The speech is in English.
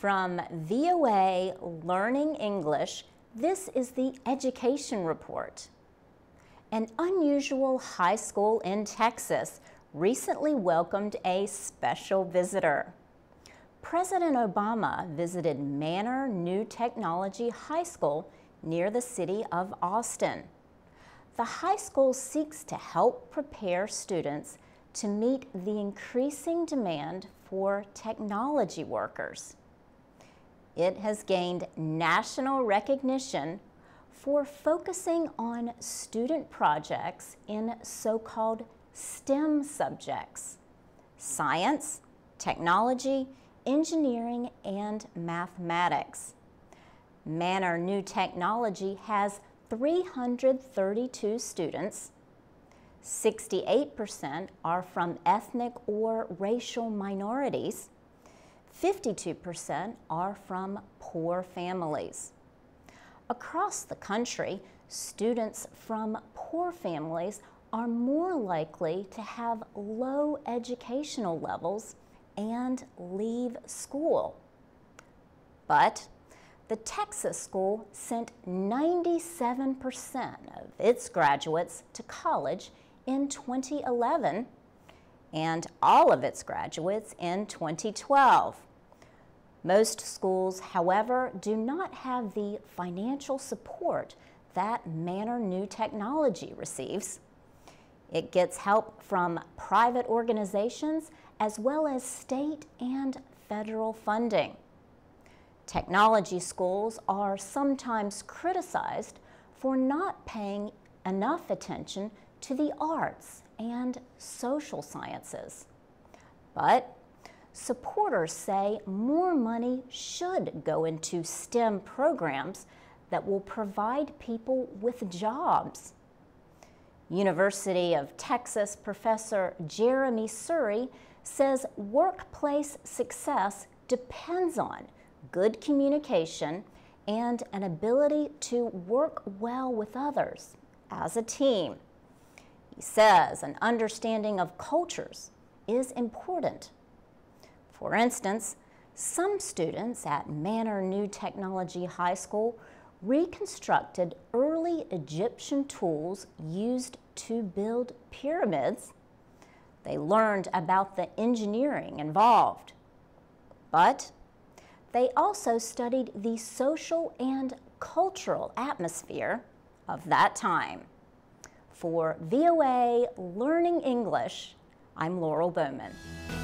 From VOA Learning English, this is the Education Report. An unusual high school in Texas recently welcomed a special visitor. President Obama visited Manor New Technology High School near the city of Austin. The high school seeks to help prepare students to meet the increasing demand for technology workers. It has gained national recognition for focusing on student projects in so-called STEM subjects: science, technology, engineering, and mathematics. Manor New Technology has 332 students. 68% are from ethnic or racial minorities. 52% are from poor families. Across the country, students from poor families are more likely to have low educational levels and leave school. But the Texas school sent 97% of its graduates to college in 2011 and all of its graduates in 2012. Most schools, however, do not have the financial support that Manor New Technology receives. It gets help from private organizations as well as state and federal funding. Technology schools are sometimes criticized for not paying enough attention to the arts and social sciences. But supporters say more money should go into STEM programs that will provide people with jobs. University of Texas professor Jeremi Suri says workplace success depends on good communication and an ability to work well with others as a team. He says an understanding of cultures is important. For instance, some students at Manor New Technology High School reconstructed early Egyptian tools used to build pyramids. They learned about the engineering involved. But they also studied the social and cultural atmosphere of that time. For VOA Learning English, I'm Laurel Bowman.